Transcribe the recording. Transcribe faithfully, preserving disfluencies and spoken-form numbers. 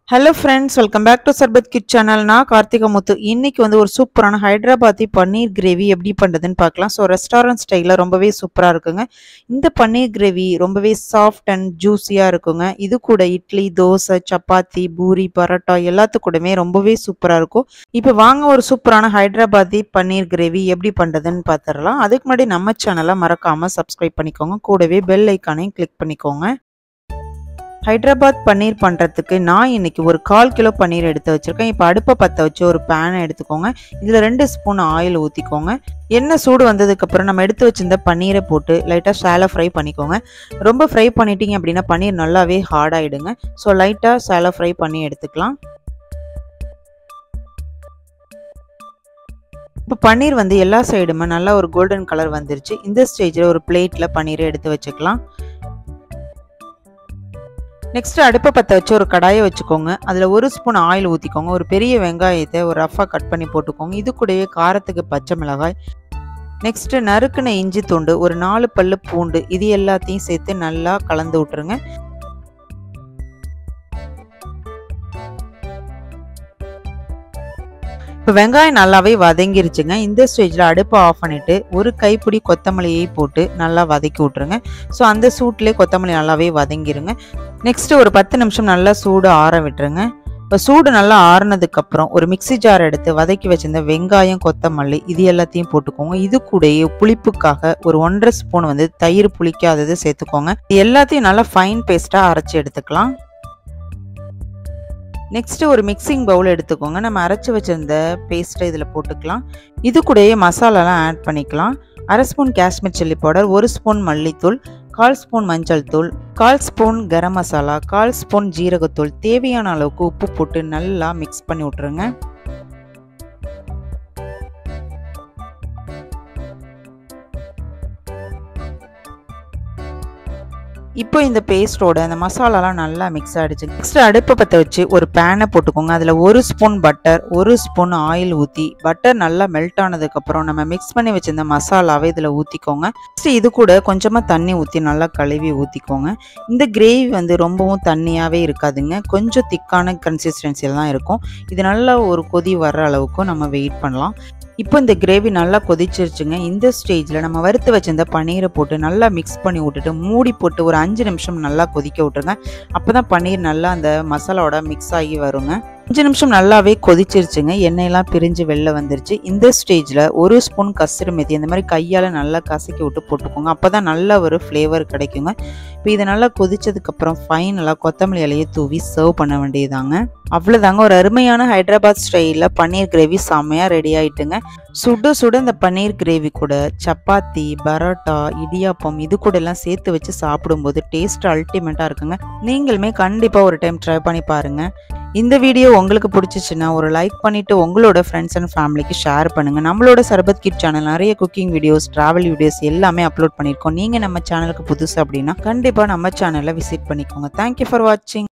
Hello friends, welcome back to Sarbat Kid channel. நான் கார்த்திகா முத்து. இன்னைக்கு வந்து ஒரு சூப்பரான ஹைதராபாத்தி பன்னீர் கிரேவி எப்படி பண்றதுன்னு பார்க்கலாம். ஸோ ரெஸ்டாரண்ட் ஸ்டைலில் ரொம்பவே சூப்பராக இருக்குங்க. இந்த பன்னீர் கிரேவி ரொம்பவே சாஃப்ட் அண்ட் ஜூஸியாக இருக்குங்க. இது கூட இட்லி, தோசை, சப்பாத்தி, பூரி, பரோட்டா எல்லாத்துக்கூடமே ரொம்பவே சூப்பராக இருக்கும். இப்போ வாங்க ஒரு சூப்பரான ஹைதராபாத்தி பன்னீர் கிரேவி எப்படி பண்ணுறதுன்னு பார்த்துடலாம். அதுக்கு முன்னாடி நம்ம சேனலை மறக்காமல் சப்ஸ்கிரைப் பண்ணிக்கோங்க. கூடவே பெல் ஐக்கானையும் கிளிக் பண்ணிக்கோங்க. ஹைதராபாத் பன்னீர் பண்ணுறதுக்கு நான் இன்றைக்கி ஒரு கால் கிலோ பன்னீர் எடுத்து வச்சுருக்கேன். இப்போ அடுப்பை பற்ற வச்சு ஒரு பேனை எடுத்துக்கோங்க. இதில் ரெண்டு ஸ்பூன் ஆயில் ஊற்றிக்கோங்க. எண்ணெய் சூடு வந்ததுக்கப்புறம் நம்ம எடுத்து வச்சுருந்த பன்னீரை போட்டு லைட்டாக ஷாலோ ஃப்ரை பண்ணிக்கோங்க. ரொம்ப ஃப்ரை பண்ணிட்டீங்க அப்படின்னா பன்னீர் நல்லாவே ஹார்டாகிடுங்க. ஸோ லைட்டாக ஷாலோ ஃப்ரை பண்ணி எடுத்துக்கலாம். இப்போ பன்னீர் வந்து எல்லா சைடுமே நல்லா ஒரு கோல்டன் கலர் வந்துருச்சு. இந்த ஸ்டேஜில் ஒரு பிளேட்டில் பன்னீரை எடுத்து வச்சுக்கலாம். நெக்ஸ்ட் அடுப்பை பற்ற வச்சு ஒரு கடாயை வச்சுக்கோங்க. அதில் ஒரு ஸ்பூன் ஆயில் ஊற்றிக்கோங்க. ஒரு பெரிய வெங்காயத்தை ஒரு ரஃபாக கட் பண்ணி போட்டுக்கோங்க. இது கூடவே காரத்துக்கு பச்சை மிளகாய், நெக்ஸ்ட்டு நறுக்குன இஞ்சி துண்டு, ஒரு நாலு பல்லு பூண்டு, இது எல்லாத்தையும் சேர்த்து நல்லா கலந்து விட்டுருங்க. இப்போ வெங்காயம் நல்லாவே வதங்கிருச்சுங்க. இந்த ஸ்டேஜில் அடுப்பை ஆஃப் பண்ணிவிட்டு ஒரு கைப்பிடி கொத்தமல்லியை போட்டு நல்லா வதக்கி விட்ருங்க. ஸோ அந்த சூட்லேயே கொத்தமல்லி நல்லாவே வதங்கிருங்க. நெக்ஸ்ட்டு ஒரு பத்து நிமிஷம் நல்லா சூடு ஆற விட்டுருங்க. இப்போ சூடு நல்லா ஆறுனதுக்கப்புறம் ஒரு மிக்சி ஜார் எடுத்து வதக்கி வச்சிருந்த வெங்காயம், கொத்தமல்லி இது எல்லாத்தையும் போட்டுக்கோங்க. இது கூடயே புளிப்புக்காக ஒரு ஒன்றரை ஸ்பூன் வந்து தயிர் புளிக்காதது சேர்த்துக்கோங்க. இது எல்லாத்தையும் நல்லா ஃபைன் பேஸ்ட்டாக அரைச்சி எடுத்துக்கலாம். நெக்ஸ்ட்டு ஒரு மிக்சிங் பவுல் எடுத்துக்கோங்க. நம்ம அரைச்சி வச்சிருந்த பேஸ்ட்டை இதில் போட்டுக்கலாம். இது கூடயே மசாலாலாம் ஆட் பண்ணிக்கலாம். அரை ஸ்பூன் காஷ்மீர் சில்லி பவுடர், ஒரு ஸ்பூன் மல்லித்தூள், கால் ஸ்பூன் மஞ்சள் தூள், கால் ஸ்பூன் கரம் மசாலா, கால் ஸ்பூன் ஜீரகத்தூள், தேவையான அளவுக்கு உப்பு போட்டு நல்லா மிக்ஸ் பண்ணி விட்ருங்க. இப்போ இந்த பேஸ்டோட அந்த மசாலாலாம் நல்லா மிக்ஸ் ஆகிடுச்சு. நெக்ஸ்ட் அடுப்பை பற்ற வச்சு ஒரு பேனை போட்டுக்கோங்க. அதில் ஒரு ஸ்பூன் பட்டர், ஒரு ஸ்பூன் ஆயில் ஊற்றி பட்டர் நல்லா மெல்ட் ஆனதுக்கப்புறம் நம்ம மிக்ஸ் பண்ணி வச்சிருந்த மசாலாவை இதில் ஊற்றிக்கோங்க. நெக்ஸ்ட் இது கூட கொஞ்சமாக தண்ணி ஊற்றி நல்லா கழுவி ஊற்றிக்கோங்க. இந்த கிரேவி வந்து ரொம்பவும் தண்ணியாகவே இருக்காதுங்க. கொஞ்சம் திக்கான கன்சிஸ்டன்சியில் தான் இருக்கும். இது நல்லா ஒரு கொதி வர்ற அளவுக்கு நம்ம வெயிட் பண்ணலாம். இப்போ இந்த கிரேவி நல்லா கொதிச்சிருச்சுங்க. இந்த ஸ்டேஜில் நம்ம வறுத்து வச்சிருந்த பன்னீரை போட்டு நல்லா மிக்ஸ் பண்ணி விட்டுட்டு மூடி போட்டு ஒரு அஞ்சு நிமிஷம் நல்லா கொதிக்க விட்டுருங்க. அப்போ தான் பன்னீர் நல்லா அந்த மசாலாவோட மிக்ஸ் ஆகி வருங்க. அஞ்சு நிமிஷம் நல்லாவே கொதிச்சிருச்சுங்க. எண்ணெயெல்லாம் பிரிஞ்சு வெளில வந்துருச்சு. இந்த ஸ்டேஜில் ஒரு ஸ்பூன் கஸ்தூரி மெத்தி இந்த மாதிரி கையால் நல்லா கசக்கி விட்டு போட்டுக்கோங்க. அப்போ தான் நல்ல ஒரு ஃப்ளேவர் கிடைக்குங்க. இப்போ இதை நல்லா கொதிச்சதுக்கப்புறம் ஃபைனலாக கொத்தமல்லி இலையை தூவி சர்வ் பண்ண வேண்டியதாங்க. அவ்வளோதாங்க, ஒரு அருமையான ஹைதராபாத் ஸ்டைலில் பன்னீர் கிரேவி செம்மையாக ரெடி ஆகிட்டுங்க. சுட சுட இந்த பன்னீர் கிரேவி கூட சப்பாத்தி, பரோட்டா, இடியாப்பம் இது கூட எல்லாம் சேர்த்து வச்சு சாப்பிடும்போது டேஸ்ட் அல்டிமேட்டாக இருக்குங்க. நீங்களுமே கண்டிப்பாக ஒரு டைம் ட்ரை பண்ணி பாருங்கள். இந்த வீடியோ உங்களுக்கு பிடிச்சிச்சுன்னா ஒரு லைக் பண்ணிவிட்டு உங்களோட ஃப்ரெண்ட்ஸ் அண்ட் ஃபேமிலிக்கு ஷேர் பண்ணுங்கள். நம்மளோட சர்பத் கிட் சேனல் நிறைய குக்கிங் வீடியோஸ், ட்ராவல் வீடியோஸ் எல்லாமே அப்லோட் பண்ணியிருக்கோம். நீங்கள் நம்ம சேனலுக்கு புதுசு அப்படின்னா கண்டிப்பாக நம்ம சேனலை விசிட் பண்ணிக்கோங்க. தேங்க்யூ ஃபார் வாட்சிங்.